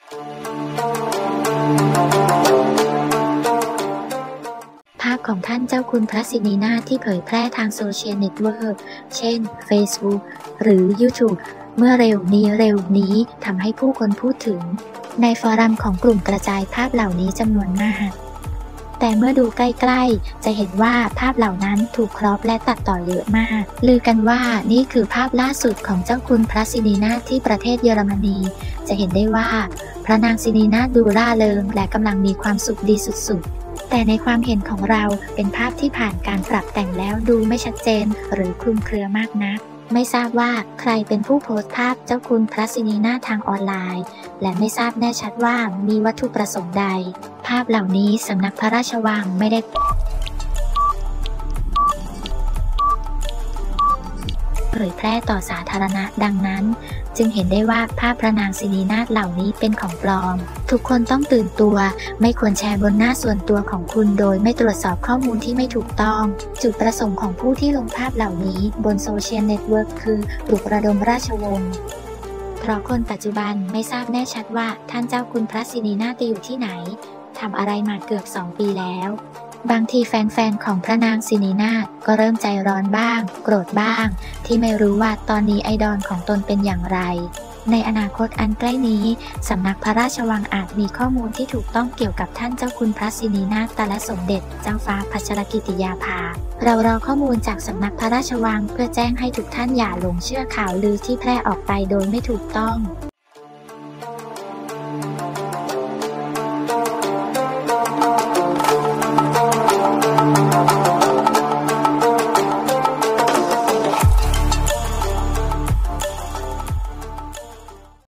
ภาพของท่านเจ้าคุณพระสินีนาถที่เผยแพร่ทางโซเชียลเน็ตเวิร์กเช่น Facebook หรือ YouTube เมื่อเร็วนี้ทำให้ผู้คนพูดถึงในฟอรัมของกลุ่มกระจายภาพเหล่านี้จำนวนมากแต่เมื่อดูใกล้ๆจะเห็นว่าภาพเหล่านั้นถูกครอปและตัดต่อเยอะมากลือกันว่านี่คือภาพล่าสุดของเจ้าคุณพระสินีนาถที่ประเทศเยอรมนีจะเห็นได้ว่าพระนางสินีนาถดูร่าเริงและกำลังมีความสุขดีสุดๆแต่ในความเห็นของเราเป็นภาพที่ผ่านการปรับแต่งแล้วดูไม่ชัดเจนหรือคลุมเครือมากนักไม่ทราบว่าใครเป็นผู้โพสต์ภาพเจ้าคุณพระสินีนาถทางออนไลน์และไม่ทราบแน่ชัดว่ามีวัตถุประสงค์ใดภาพเหล่านี้สำนักพระราชวังไม่ได้เผยแพร่ต่อสาธารณะดังนั้นจึงเห็นได้ว่าภาพพระนางสินีนาถเหล่านี้เป็นของปลอมทุกคนต้องตื่นตัวไม่ควรแชร์บนหน้าส่วนตัวของคุณโดยไม่ตรวจสอบข้อมูลที่ไม่ถูกต้องจุดประสงค์ของผู้ที่ลงภาพเหล่านี้บนโซเชียลเน็ตเวิร์กคือปลุกระดมราชวงศ์เพราะคนปัจจุบันไม่ทราบแน่ชัดว่าท่านเจ้าคุณพระสินีนาถอยู่ที่ไหนทำอะไรมาเกือบ2 ปีแล้วบางทีแฟนๆของพระนางสินีนาถก็เริ่มใจร้อนบ้างโกรธบ้างที่ไม่รู้ว่าตอนนี้ไอดอลของตนเป็นอย่างไรในอนาคตอันใกล้นี้สำนักพระราชวังอาจมีข้อมูลที่ถูกต้องเกี่ยวกับท่านเจ้าคุณพระสินีนาถแต่ละสมเด็จเจ้าฟ้าพัชรกิติยาภาเรารอข้อมูลจากสำนักพระราชวังเพื่อแจ้งให้ทุกท่านอย่าหลงเชื่อข่าวลือที่แพร่ออกไปโดยไม่ถูกต้อง